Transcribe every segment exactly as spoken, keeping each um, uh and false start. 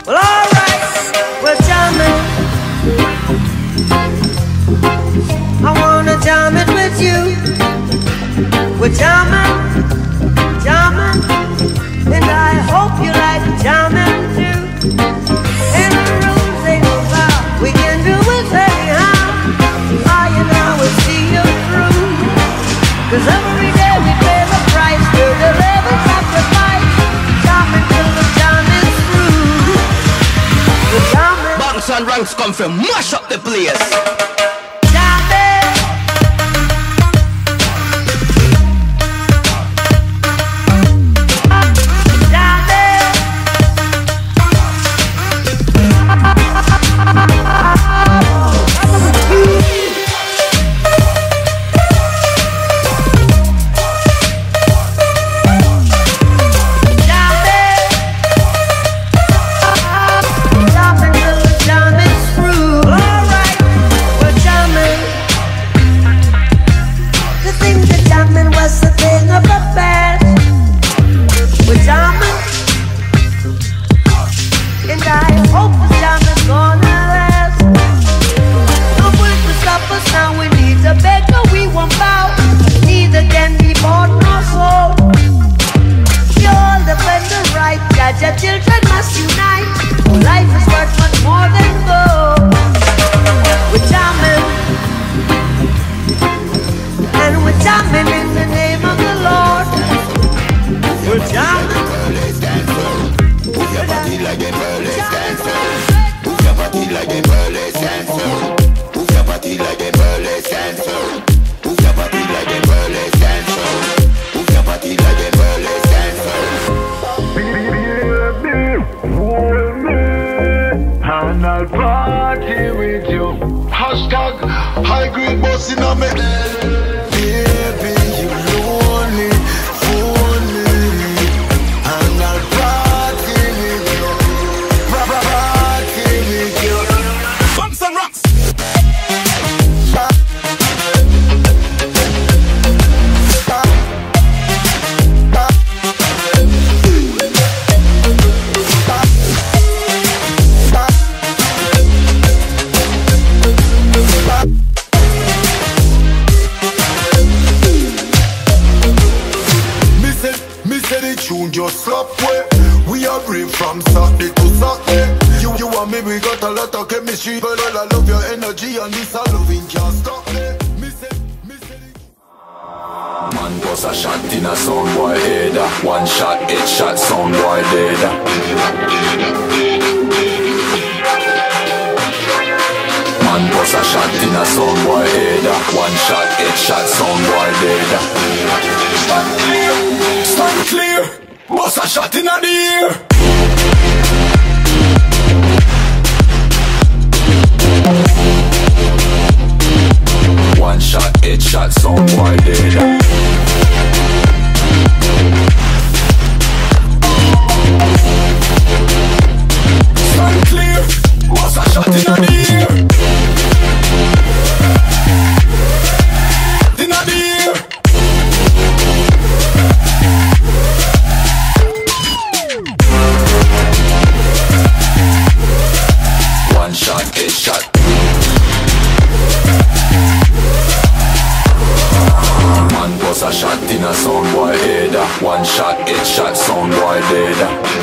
Well, alright, we're jamming. I wanna jam it with you. We're jamming, jamming, and I hope you like jamming too. And the rules ain't no vow, we can do it anyhow. I and I will see you through. Cause every day we pay the price to the living sacrifice. Jamming till the jam is through. We're jamming. Banks and ranks come from mash up the place. Children must unite. Life is worth much more than gold. We're jamming, and we're jamming in the name of the Lord. We're jamming. Move your body like a burlesque dancer. Move your body like a burlesque dancer. Move your body like a burlesque dancer. Move your body like a burlesque dancer. Move your body like a burlesque dancer. And I'll party with you. Hashtag high grade boss in a me. Baby, you lonely, lonely. And I'll party with you. Party with you. Bumps and rocks. Tune just slap way. We are brave from Saturday to Saturday. You, you and me, we got a lot of chemistry. But all I love your energy and this I loving can't stop me. Me say, me say it. Man bust a shot in a sound boy head. One shot, eight shot, sound boy dead. Man bust a shot in a sound boy head. One shot, eight shot, sound boy dead. Stand clear, stand clear. Bust a shot in the air. One shot, eight shot, sound boy dead. Stand clear. Bust a shot in the air. In the air. One shot, eight shot. Man bust a shot in a sound boy head. One shot, eight shot, sound boy dead.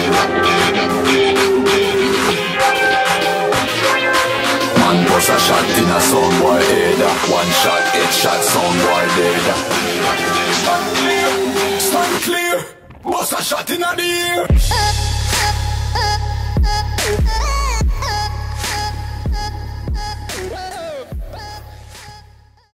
Man bust a shot in a sound boy head. One shot, eight shot, sound boy dead. Stand clear, stand clear. Bust a shot in the air.